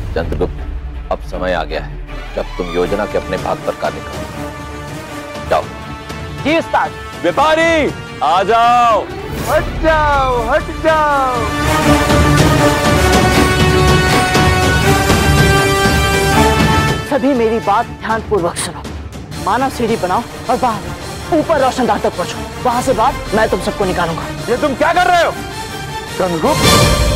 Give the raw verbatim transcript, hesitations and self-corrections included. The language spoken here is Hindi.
चंद्रगुप्त, अब समय आ गया है जब तुम योजना के अपने भाग पर कार्य करो। जाओ। जी उस्ताद। व्यापारी आ जाओ। हट जाओ, हट जाओ। सभी मेरी बात ध्यानपूर्वक सुनो। मानव सीढ़ी बनाओ और बाहर ऊपर रोशनदार तक पहुंचो। वहां से बाद मैं तुम सबको निकालूंगा। ये तुम क्या कर रहे हो? चंद्रगुप्त